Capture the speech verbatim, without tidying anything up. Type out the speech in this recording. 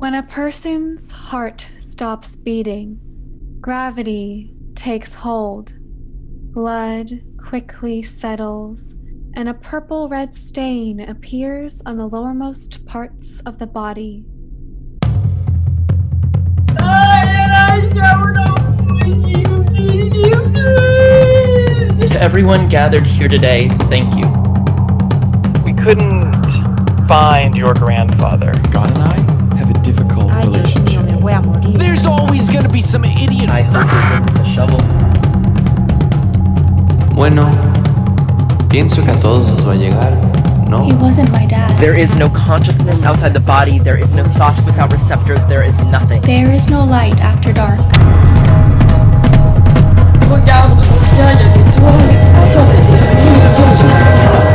When a person's heart stops beating, gravity takes hold, blood quickly settles, and a purple-red stain appears on the lowermost parts of the body. To everyone gathered here today, thank you. We couldn't find your grandfather. God and I have a difficult Ay, Dios relationship. mío, me voy a morir. There's always gonna be some idiot. I hope you're with a shovel. Bueno, pienso que a todos nos va a llegar, ¿no? He wasn't my dad. There is no consciousness outside the body. There is no thought without receptors. There is nothing. There is no light after dark. Regarde, il y a des toiles. Attends,